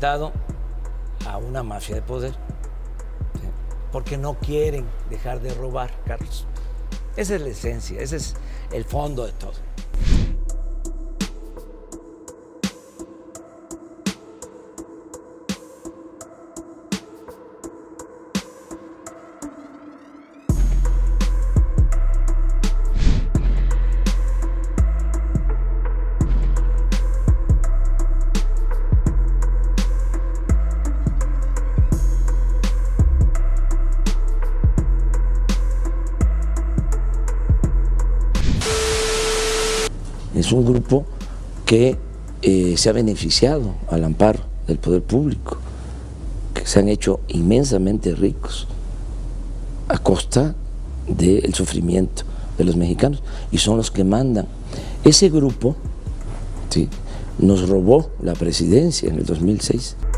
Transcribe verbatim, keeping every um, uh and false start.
enfrentado a una mafia de poder, ¿sí? Porque no quieren dejar de robar, Carlos. Esa es la esencia, ese es el fondo de todo. Es un grupo que eh, se ha beneficiado al amparo del poder público, que se han hecho inmensamente ricos a costa del sufrimiento de los mexicanos y son los que mandan. Ese grupo, ¿sí?, nos robó la presidencia en el dos mil seis.